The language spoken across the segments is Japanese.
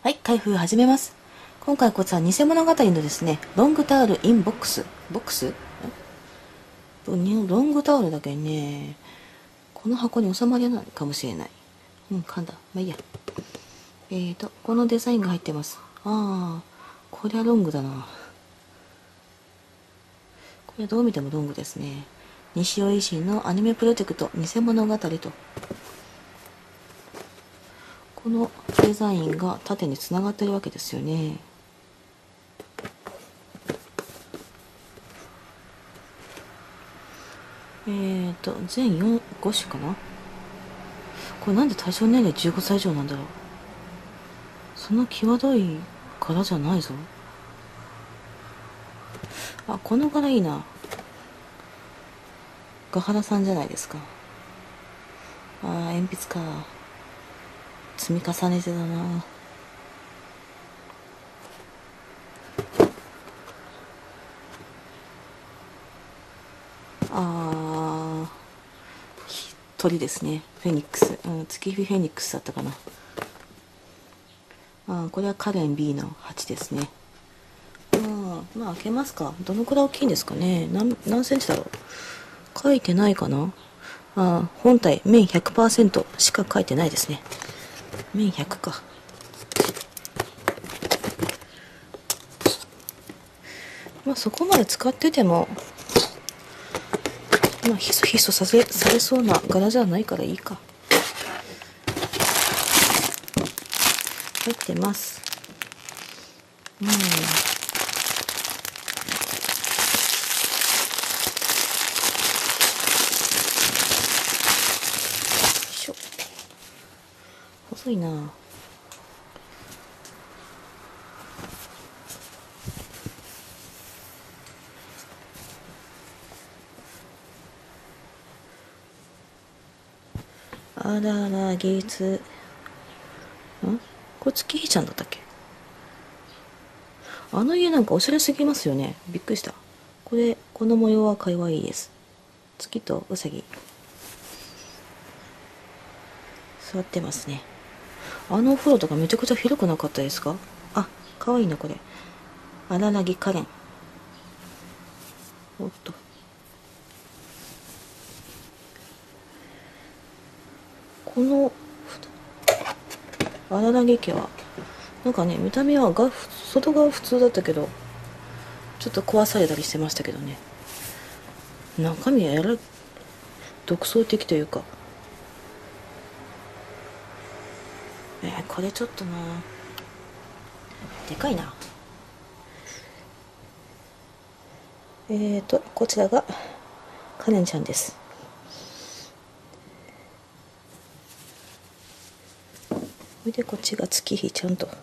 はい、開封始めます。今回こちら偽物語のですね、ロングタオルインボックス。ロングタオルだけにね、この箱に収まりないかもしれない。噛んだ。まあいいや。このデザインが入ってます。これはロングだな。これはどう見てもロングですね。西尾維新のアニメプロジェクト偽物語と。このデザインが縦につながってるわけですよね。全5種かな。これなんで対象年齢15歳以上なんだろう。そんな際どい柄じゃないぞ。この柄いいな。ガハラさんじゃないですか。鉛筆か。積み重ねてだな。鳥ですね。フェニックス。月日フェニックスだったかな。これはカレン B の8ですね。まあ開けますか。どのくらい大きいんですかね。何センチだろう。書いてないかな。本体面 100% しか書いてないですね。面100か。そこまで使っててもひそひそされそうな柄じゃないからいいか。入ってます。細いな。あらら、芸術。これ月日ちゃんだったっけ。あの家なんかおしゃれすぎますよね。びっくりした。この模様はかわいいです。月とうさぎ座ってますね。お風呂とかめちゃくちゃ広くなかったですか。かわいいなこれ。荒らぎカレン。おっと。この荒らぎ家はなんかね、見た目は外側普通だったけどちょっと壊されたりしてましたけどね。中身は独創的というか、これちょっとな、でかいな。こちらがカレンちゃんです。それでこっちが月日ちゃんと。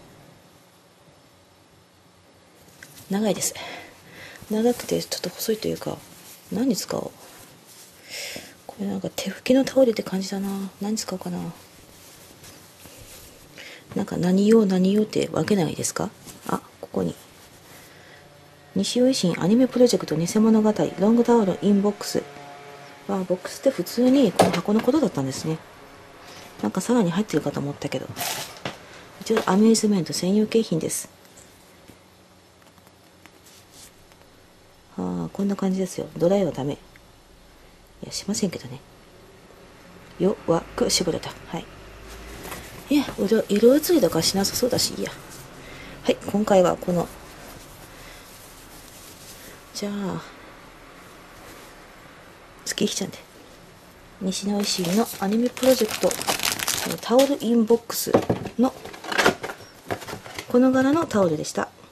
長いです。長くてちょっと細いというか、何に使おう。これなんか手拭きのタオルって感じだな。何使おうかな。なんか何用ってわけないですか。ここに西尾維新アニメプロジェクト偽物語ロングタオルインボックス。ボックスって普通にこの箱のことだったんですね。なんかさらに入ってるかと思ったけど、一応アミューズメント専用景品です。こんな感じですよ。ドライはダメ。いや、しませんけどね。弱く絞れた。はい。いや、色移りとかしなさそうだし、いいや。はい、今回はこの、じゃあ、月日ちゃんで。西野維新のアニメプロジェクト、タオルインボックスの、この柄のタオルでした。